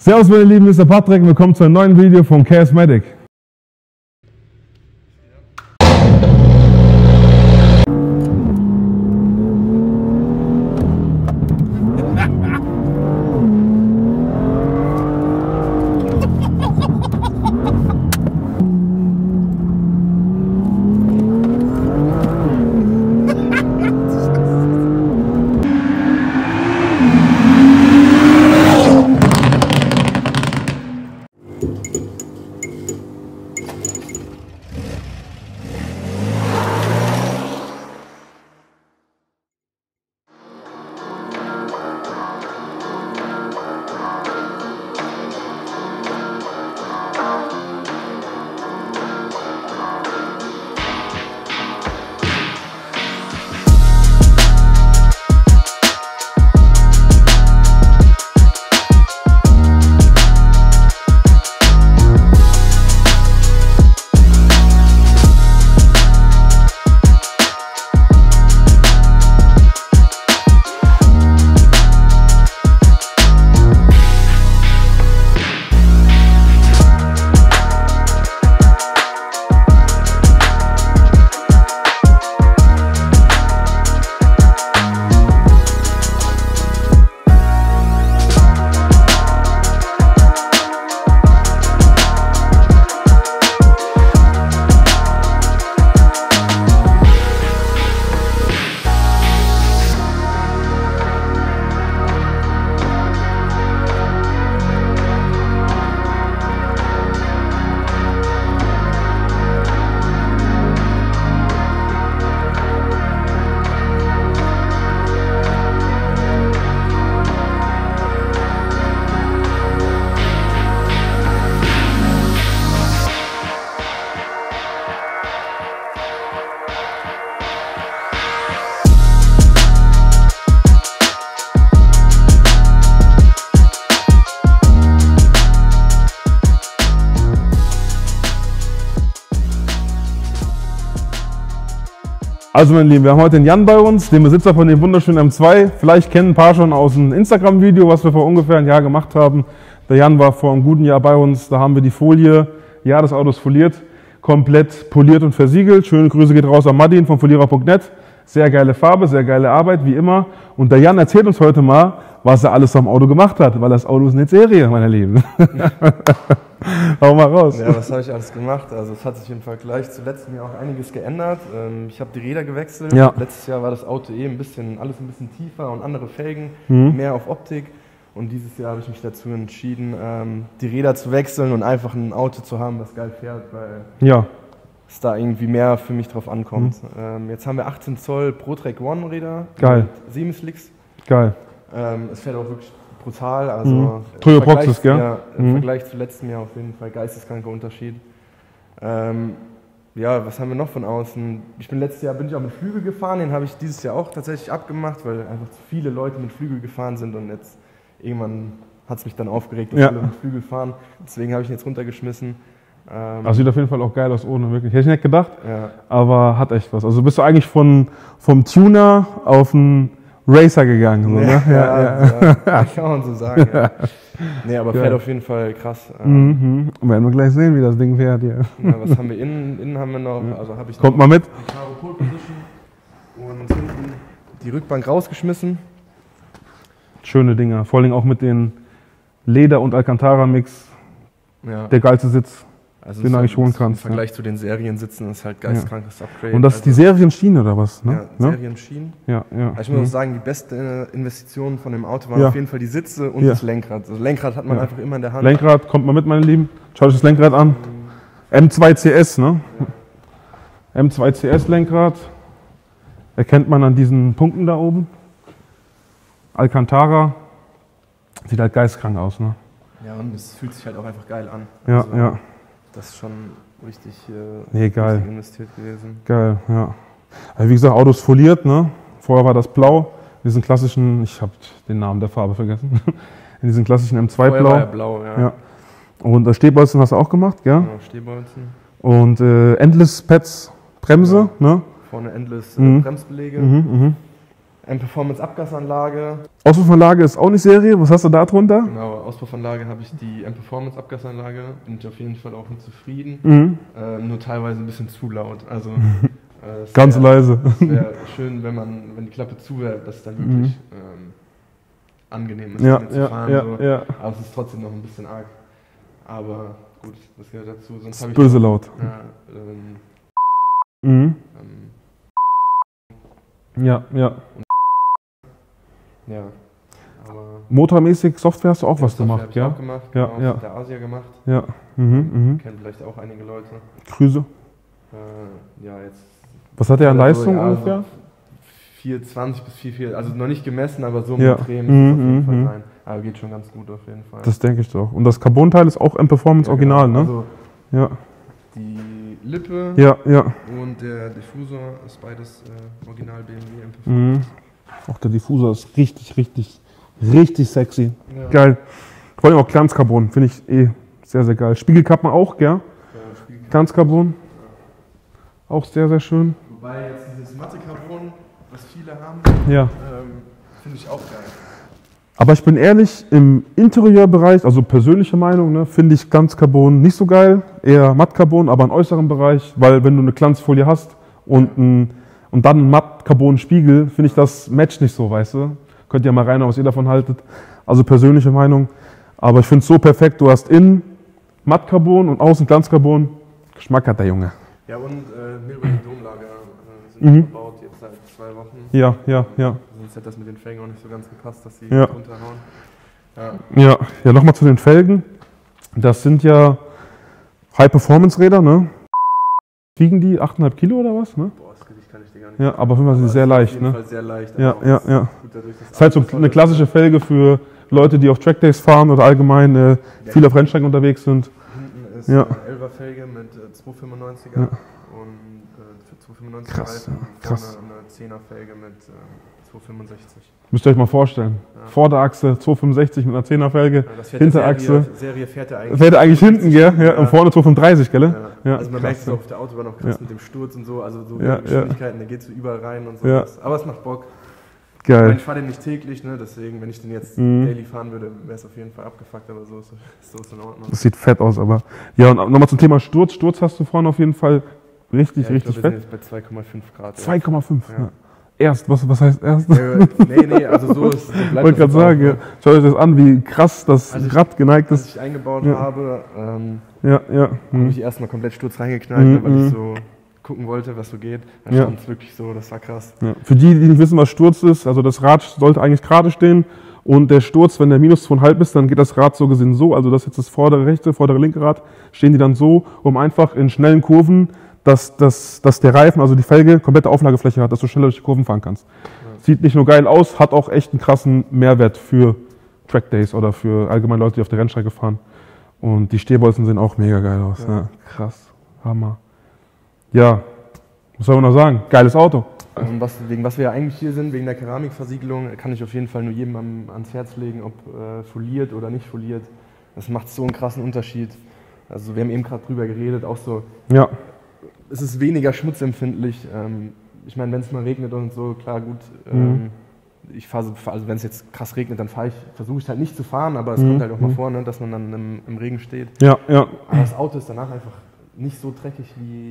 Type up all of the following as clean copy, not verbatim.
Servus meine Lieben, Mr. Patrick, willkommen zu einem neuen Video von Charismatic. Also meine Lieben, wir haben heute den Jan bei uns, den Besitzer von dem wunderschönen M2. Vielleicht kennen ein paar schon aus einem Instagram-Video, was wir vor ungefähr ein Jahr gemacht haben. Der Jan war vor einem guten Jahr bei uns, da haben wir die Folie, ja, des Autos foliert, komplett poliert und versiegelt. Schöne Grüße geht raus an Martin von Folierer.net. Sehr geile Farbe, sehr geile Arbeit, wie immer. Und der Jan erzählt uns heute mal, was er alles am Auto gemacht hat, weil das Auto ist eine Serie, meine Lieben. Hau mal raus. Ja, was habe ich alles gemacht? Also es hat sich im Vergleich zu letztem Jahr auch einiges geändert. Ich habe die Räder gewechselt. Ja. Letztes Jahr war das Auto alles ein bisschen tiefer und andere Felgen, mehr auf Optik. Und dieses Jahr habe ich mich dazu entschieden, die Räder zu wechseln und einfach ein Auto zu haben, das geil fährt, weil es da irgendwie mehr für mich drauf ankommt. Jetzt haben wir 18 Zoll ProTrack One Räder. Geil. Mit Siemens-Licks. Geil. Es fährt auch wirklich brutal, also Toyo Proxys, gell? Ja, im Vergleich zu letztem Jahr auf jeden Fall geisteskranker Unterschied. Ja, was haben wir noch von außen? Letztes Jahr bin ich auch mit Flügel gefahren, den habe ich dieses Jahr auch tatsächlich abgemacht, weil einfach zu viele Leute mit Flügel gefahren sind und jetzt irgendwann hat es mich dann aufgeregt, dass alle mit Flügel fahren. Deswegen habe ich ihn jetzt runtergeschmissen. Also sieht auf jeden Fall auch geil aus ohne, wirklich. Hätte ich nicht gedacht, aber hat echt was. Also bist du eigentlich vom Tuner auf einen Racer gegangen, so, ne? Ja, kann man so sagen. Ja. Nee, aber fährt auf jeden Fall krass. Werden wir gleich sehen, wie das Ding fährt hier. Ja, was haben wir innen? Innen haben wir noch, also habe ich Kommt mal mit. Die Caro Pole Position und hinten die Rückbank rausgeschmissen. Schöne Dinger, vor allem auch mit den Leder- und Alcantara-Mix. Ja. Der geilste Sitz, also den du eigentlich holen kannst. Im Vergleich zu den Seriensitzen ist halt geisteskrankes Upgrade. Und das ist die Serienschiene oder was? Ne? Ja, Serienschienen. Ja. Ich muss auch sagen, die beste Investition von dem Auto waren auf jeden Fall die Sitze und das Lenkrad. Also Lenkrad hat man einfach immer in der Hand. Lenkrad, kommt mal mit, meine Lieben. Schaut euch das Lenkrad an. M2 CS, ne? Ja. M2 CS Lenkrad. Erkennt man an diesen Punkten da oben. Alcantara. Sieht halt geistkrank aus, ne? Ja, und es fühlt sich halt auch einfach geil an. Ja, also, das ist schon richtig, geil. Richtig investiert gewesen. Geil, ja. Also wie gesagt, Autos foliert, ne? Vorher war das blau. In diesen klassischen, ich habe den Namen der Farbe vergessen. In diesen klassischen M2 Vorher Blau. War ja blau, ja. Und Stehbolzen hast du auch gemacht, gell? Genau, Stehbolzen. Und Endless Pads Bremse, ne? Vorne Endless Bremsbeläge. M-Performance Abgasanlage. Auspuffanlage ist auch nicht Serie, was hast du da drunter? Genau, Auspuffanlage habe ich die M-Performance Abgasanlage, bin ich auf jeden Fall auch mit zufrieden. Nur teilweise ein bisschen zu laut. Also ganz leise. Es wäre schön, wenn die Klappe zu wäre, dass es dann wirklich angenehm ist, damit zu fahren. So. Aber es ist trotzdem noch ein bisschen arg. Aber gut, das gehört dazu. Sonst habe ich böse laut. Ja, aber motormäßig, Software hast du auch was gemacht, ja? Auch gemacht, ja, genau, ja. Mit der Asia gemacht. Ja. Kennen vielleicht auch einige Leute. Grüße. Ja, jetzt. Was hat der an Leistung ungefähr? Also 420 bis 440, also noch nicht gemessen, aber so mit Drehen muss es auf jeden Fall sein. Aber geht schon ganz gut auf jeden Fall. Das denke ich doch. Und das Carbon-Teil ist auch M-Performance Original, genau. Ne? Also die Lippe und der Diffusor ist beides Original BMW M-Performance. Auch der Diffusor ist richtig sexy. Ja. Geil. Vor allem auch Glanzcarbon, finde ich sehr, sehr geil. Spiegelkappen auch, gell? Ja, Glanzcarbon. Ja. Auch sehr, sehr schön. Wobei jetzt dieses Matte-Carbon, was viele haben, finde ich auch geil. Aber ich bin ehrlich, im Interieurbereich, also persönliche Meinung, ne, finde ich Glanzcarbon nicht so geil. Eher Mattcarbon, aber im äußeren Bereich, weil wenn du eine Glanzfolie hast und dann ein Mattcarbon-Spiegel, finde ich das matcht nicht so, weißt du? Könnt ihr mal rein, was ihr davon haltet. Also persönliche Meinung. Aber ich finde es so perfekt, du hast innen Mattcarbon und außen Glanzcarbon. Geschmack hat der Junge. Ja, und Milwaukee Domlager sind verbaut jetzt seit 2 Wochen. Ja. Sonst hätte das mit den Felgen auch nicht so ganz gepasst, dass sie runterhauen. Ja, nochmal zu den Felgen. Das sind ja High-Performance-Räder, ne? Wiegen die 8,5 Kilo oder was? Ne? Boah, das kann ich dir gar nicht sagen. Aber auf jeden Fall sind die sehr leicht, ne? Auf jeden Fall sehr leicht. Ja. Das ist halt so eine klassische Felge für Leute, die auf Trackdays fahren oder allgemein viel auf Rennstrecken unterwegs sind. Hinten ist eine 11er Felge mit 295er und für 295er Reifen. Krass. Vorne eine 10er Felge mit 265. Müsst ihr euch mal vorstellen. Vorderachse 265 mit einer 10er Felge, Hinterachse. Serie fährt er eigentlich hinten, gell? Ja. Und vorne 235, gell? Ja. Also man merkt es auf der Autobahn noch krass mit dem Sturz und so, also so Geschwindigkeiten, der geht so überall rein und so. Aber es macht Bock. Geil. Ich fahre den nicht täglich, ne? Deswegen, wenn ich den jetzt daily fahren würde, wäre es auf jeden Fall abgefuckt, aber so ist in Ordnung. Das sieht fett aus, aber. Ja, und nochmal zum Thema Sturz. Sturz hast du vorne auf jeden Fall richtig fett. Wir sind jetzt bei 2,5 Grad. 2,5, ja. Erst, was heißt erst? Nee, also so ist es. Ich wollte gerade sagen, schaut euch das an, wie krass das Rad geneigt ist. Als ich eingebaut habe, habe ich erstmal komplett Sturz reingeknallt, weil ich so gucken wollte, was so geht. Dann stand es wirklich so, das war krass. Ja. Für die nicht wissen, was Sturz ist, also das Rad sollte eigentlich gerade stehen und der Sturz, wenn der minus 2,5 ist, dann geht das Rad so gesehen so, also das ist jetzt das vordere linke Rad, stehen die dann so, um einfach in schnellen Kurven dass der Reifen, also die Felge, komplette Auflagefläche hat, dass du schneller durch die Kurven fahren kannst. Ja. Sieht nicht nur geil aus, hat auch echt einen krassen Mehrwert für Trackdays oder für allgemein Leute, die auf der Rennstrecke fahren. Und die Stehbolzen sehen auch mega geil aus. Ja. Ja, krass, Hammer. Ja, was soll man noch sagen? Geiles Auto. Wegen was wir ja eigentlich hier sind, wegen der Keramikversiegelung, kann ich auf jeden Fall nur jedem ans Herz legen, ob foliert oder nicht foliert. Das macht so einen krassen Unterschied. Also wir haben eben gerade drüber geredet, auch so. Ja. Es ist weniger schmutzempfindlich. Ich meine, wenn es mal regnet und so, klar, gut. Ich fahre, also wenn es jetzt krass regnet, dann versuche ich halt nicht zu fahren, aber es kommt halt auch mal vor, ne, dass man dann im Regen steht. Ja. Aber das Auto ist danach einfach nicht so dreckig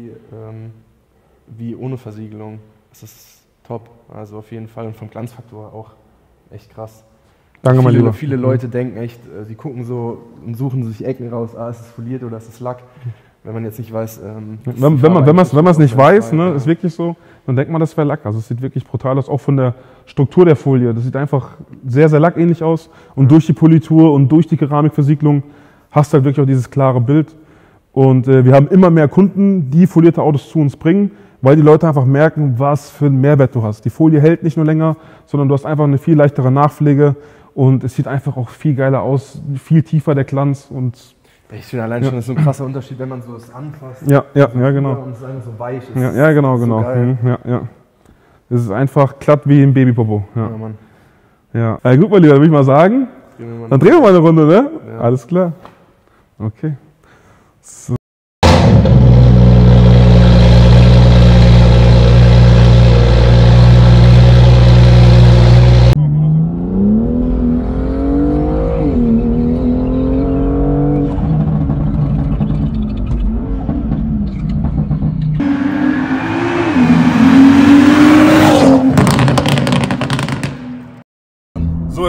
wie ohne Versiegelung. Das ist top. Also auf jeden Fall und vom Glanzfaktor auch echt krass. Danke mal lieber. Viele Leute denken echt, sie gucken so und suchen sich Ecken raus, ist es foliert oder ist es Lack. Wenn man jetzt nicht weiß, wenn man es nicht weiß, ne, ist wirklich so, dann denkt man, das wäre Lack. Also es sieht wirklich brutal aus, auch von der Struktur der Folie. Das sieht einfach sehr, sehr lackähnlich aus. Und durch die Politur und durch die Keramikversiegelung hast du halt wirklich auch dieses klare Bild. Und wir haben immer mehr Kunden, die folierte Autos zu uns bringen, weil die Leute einfach merken, was für einen Mehrwert du hast. Die Folie hält nicht nur länger, sondern du hast einfach eine viel leichtere Nachpflege und es sieht einfach auch viel geiler aus, viel tiefer der Glanz und ich finde allein schon, das ist so ein krasser Unterschied, wenn man so es anfasst. Ja, genau. Und es einfach so weich ist. Ja, genau. So es ist einfach glatt wie ein Babypopo. Ja, Mann. Ja. Gut, mein Lieber, würde ich mal sagen. Dann drehen wir mal eine Runde, ne? Ja. Alles klar. Okay. So.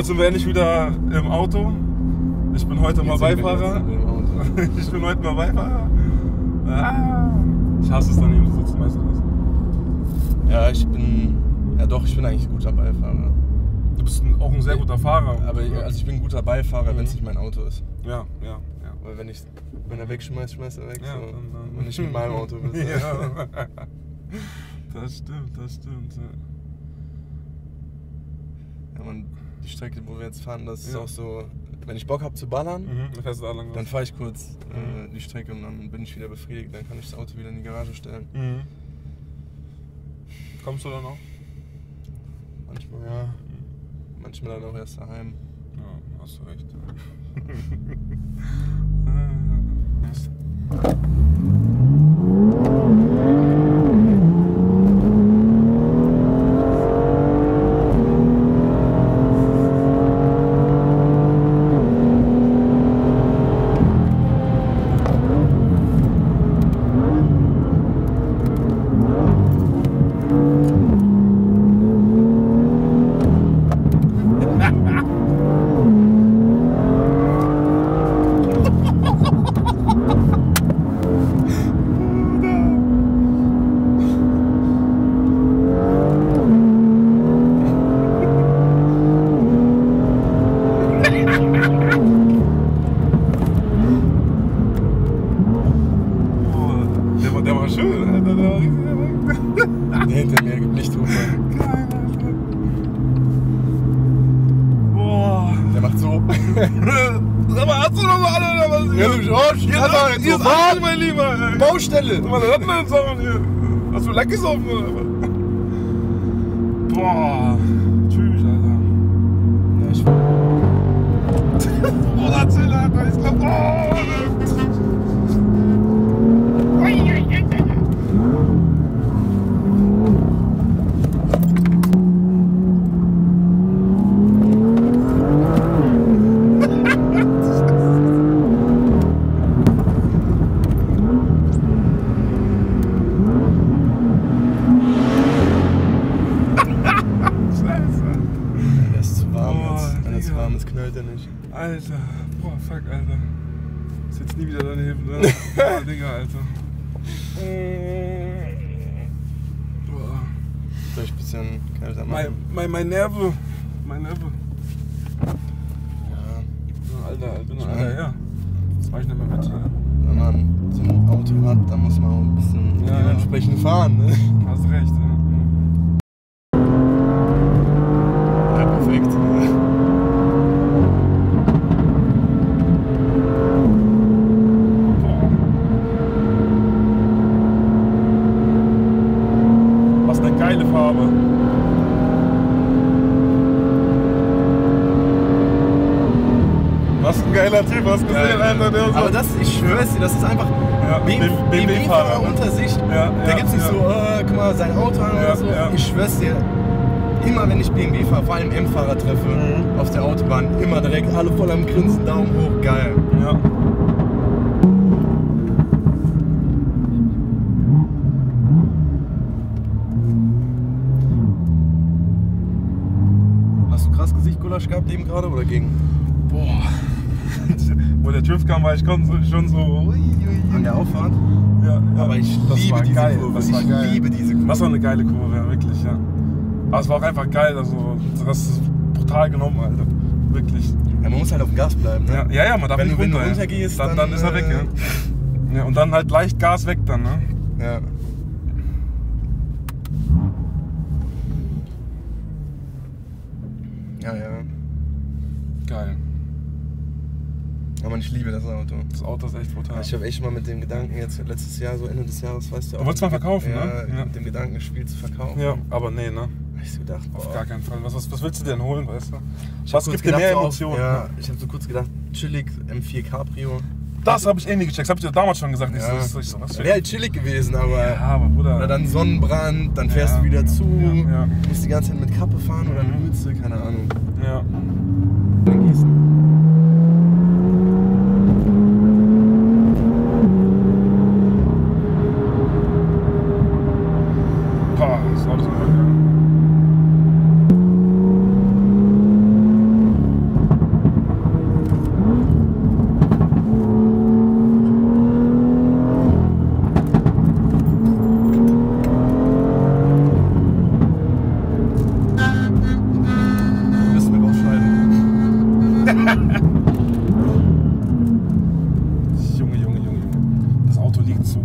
heute sind wir endlich wieder im Auto. Ich bin heute mal Beifahrer. Ich bin heute mal Beifahrer. Ich hasse es daneben zu sitzen, weißt du das? Ja, ich bin eigentlich ein guter Beifahrer. Du bist auch ein sehr guter Fahrer. Aber also ich bin ein guter Beifahrer, wenn es nicht mein Auto ist. Ja. Weil wenn er wegschmeißt, schmeißt er weg. Ja, so. dann Und nicht mit meinem Auto bist. Ja. Das stimmt. Ja, man, die Strecke, wo wir jetzt fahren, das ist auch so, wenn ich Bock habe zu ballern, dann fahre ich kurz die Strecke und dann bin ich wieder befriedigt, dann kann ich das Auto wieder in die Garage stellen. Kommst du dann auch? Manchmal ja, manchmal dann auch erst daheim. Ja, hast du recht. Der war schön, Alter. Der hinter mir gibt Lichthupe. Geil, Alter. Boah. Der macht so. Sag mal, hast du noch mal alle oder was? Ja, du Arsch. Hier ist alles, mein Lieber. Ey. Baustelle. Was hat man jetzt auch hier? Hast du Lack gesoffen oder was? Boah. Tschüss, Alter. Ja, ich Bruder, erzähl, Alter. Ich glaub, das knallt er nicht. Alter, boah, fuck, Alter. Ist jetzt nie wieder daneben, ne? Boah, Digga, Alter. Boah. Soll ich ein bisschen kälter machen? Mein Nerve. Ja. Alter, ja. Das mach ich nicht mehr mit. Wenn man so ein Auto hat, dann muss man auch ein bisschen dementsprechend fahren, ne? Hast recht, ja. Ja, perfekt. Geile Farbe. Was ein geiler Typ, hast du gesehen, Alter, der so. Aber das, ich schwör's dir, das ist einfach BMW-Fahrer unter sich. Da gibt's nicht so, guck mal, sein Auto an oder so. Ich schwör's dir, immer wenn ich BMW fahre, vor allem M-Fahrer treffe, auf der Autobahn, immer direkt alle voll am Grinsen, Daumen hoch, geil. Ja. Gulasch gehabt eben gerade oder gegen? Boah. Wo der TÜV kam, war ich schon so. An der Auffahrt? Ja. Aber ich liebe diese Kurve. Ich liebe diese Kurve. Das war eine geile Kurve, ja, wirklich, ja. Aber es war auch einfach geil, also das ist brutal genommen, Alter. Wirklich. Ja, man muss halt auf dem Gas bleiben, ne? Ja, man darf nicht runter. Wenn du runtergehst, dann ist er weg, ja. Ja. Und dann halt leicht Gas weg dann, ne? Ja. Ja. Geil. Aber ich liebe das Auto. Das Auto ist echt brutal. Ich habe echt mal mit dem Gedanken jetzt letztes Jahr, so Ende des Jahres, weißt du auch. Du wolltest mal verkaufen, ne? Ja, mit dem Gedanken, das Spiel zu verkaufen. Ja, aber nee, ne? Hab ich so gedacht, auf gar keinen Fall. Was willst du denn holen, weißt du? Was gibt dir mehr Emotionen? Ja, ich habe so kurz gedacht, chillig, M4 Cabrio. Das habe ich eh nie gecheckt, das habe ich dir damals schon gesagt. Ja. Wäre halt chillig gewesen, aber Bruder. Oder dann Sonnenbrand, dann fährst du wieder zu, ja. musst die ganze Zeit mit Kappe fahren oder mit Mütze, keine Ahnung. Ja. Dann Gießen. Boah, das Auto ist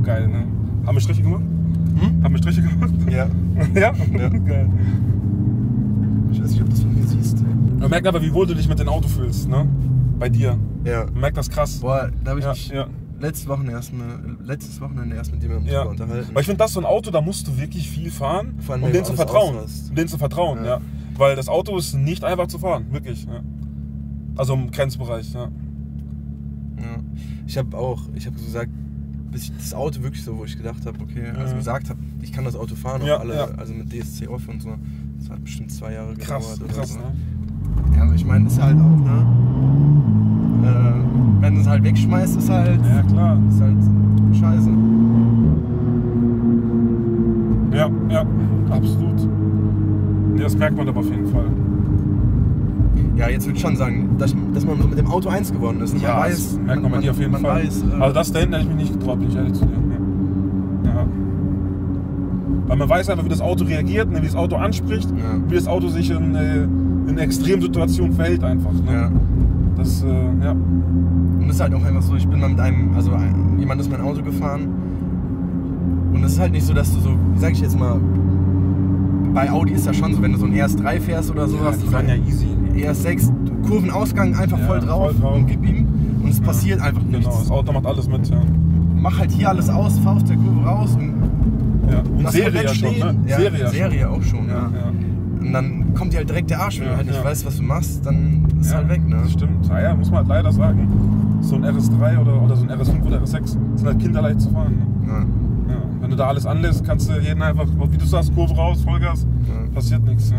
geil, ne? Haben wir Striche gemacht? Haben wir Striche gemacht? Ja. Ja? Ja. Geil. Ich weiß nicht, ob du das von mir siehst. Man merkt aber, wie wohl du dich mit dem Auto fühlst, ne? Bei dir. Ja. Man merkt das krass. Boah, da habe ich Ja, mich ja. letztes Wochenende erst mit dem Ja. unterhalten. Weil ich finde, das ist so ein Auto, da musst du wirklich viel fahren, Vor allem, um wenn dem du zu alles vertrauen. ausrast. Um dem zu vertrauen, ja. Ja. Weil das Auto ist nicht einfach zu fahren, wirklich. Ja. Also im Grenzbereich, ja. Ja. Ich habe gesagt, bis ich das Auto wirklich so, wo ich gedacht habe, okay, also gesagt habe, ich kann das Auto fahren, Ja, auch alle, ja. also mit DSC off und so. Das hat bestimmt 2 Jahre Krass, gedauert. krass, oder so. ne? Ja, aber ich meine, das ist halt auch, ne? Wenn du es halt wegschmeißt, ist halt Ja, klar. scheiße. Ja, ja, absolut. Ja, das merkt man aber auf jeden Fall. Ja, jetzt würde ich schon sagen, dass man so mit dem Auto eins geworden ist. Und Ja, man das weiß, merkt man bei dir auf jeden Fall. Weiß, also das da hinten hätte ich mich nicht getraut, bin ich ehrlich zu dir. Ja. Ja. Weil man weiß einfach, wie das Auto reagiert, ne, wie das Auto anspricht, wie das Auto sich in Extremsituationen verhält einfach. Ne? Ja. Das, ja. Und das ist halt auch einfach so, ich bin mal mit jemand ist mein Auto gefahren und es ist halt nicht so, dass du so, wie sag ich jetzt mal, bei Audi ist das schon so, wenn du so ein RS3 fährst oder sowas, die fahren ja easy. RS6, Kurvenausgang einfach voll drauf und gib ihm und es passiert einfach nichts. Genau, das Auto macht alles mit, ja. Mach halt hier alles aus, fahr aus der Kurve raus und, und Serie ja schon, ne? Ja, Serie schon. auch schon, ja. Und dann kommt dir halt direkt der Arsch, wenn du halt nicht weißt, was du machst, dann ist es halt weg, ne? Das stimmt. Ja, muss man halt leider sagen. So ein RS3 oder so ein RS5 oder RS6 sind halt kinderleicht zu fahren. Ne? Ja. Wenn du da alles anlässt, kannst du jeden einfach, wie du sagst, Kurve raus, Vollgas, passiert nichts. Ja.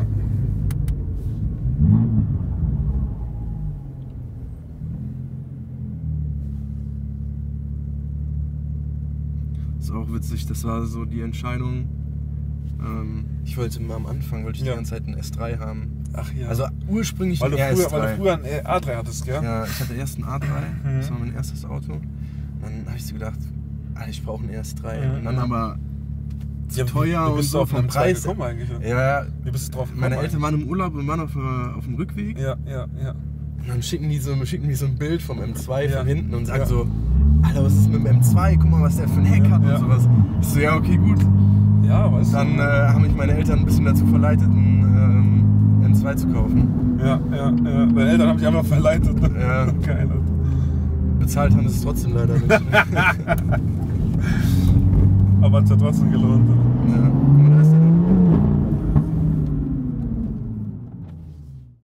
Das ist auch witzig, das war so die Entscheidung. Ich wollte mal am Anfang die ganze Zeit einen S3 haben. Ach ja. Also ursprünglich weil ein RS3. RS3. Weil du früher einen A3 hattest, gell? Ja, ich hatte erst einen A3, das war mein erstes Auto. Und dann habe ich so gedacht, ich brauche einen RS3. Und dann aber teuer und so vom Preis. Eigentlich, ja, wie bist du drauf gekommen? Meine Eltern waren im Urlaub und waren auf dem Rückweg. Ja. Und dann schicken die so ein Bild vom M2 von hinten und sagen so, Alter, was ist mit dem M2? Guck mal, was der für ein Heck hat und sowas. Ich so, ja, okay, gut. Ja, weißt du. Dann haben mich meine Eltern ein bisschen dazu verleitet, einen M2 zu kaufen. Ja. Meine Eltern haben dich einfach verleitet. Ja. Geil. Bezahlt haben sie es trotzdem leider nicht. Aber es hat trotzdem gelohnt. Ja.